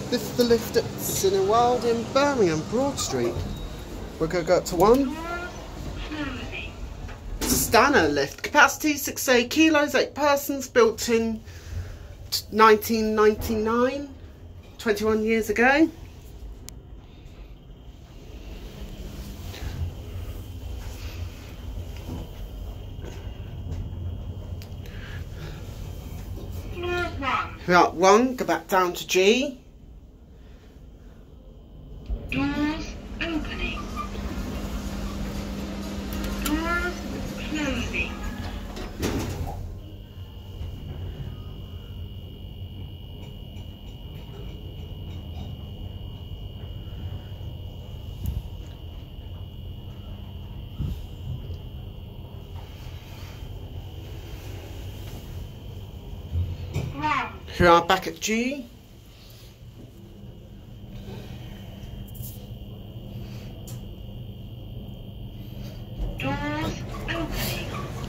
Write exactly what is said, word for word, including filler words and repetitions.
This is the lift at Cineworld in Birmingham, Broad Street. We're going to go up to one. It's a Stannah lift. Capacity six point eight kilos, eight persons, built in nineteen ninety-nine, twenty-one years ago. We're at one, go back down to G. Doors opening. Doors closing. Ground. Here we are back at G. Doors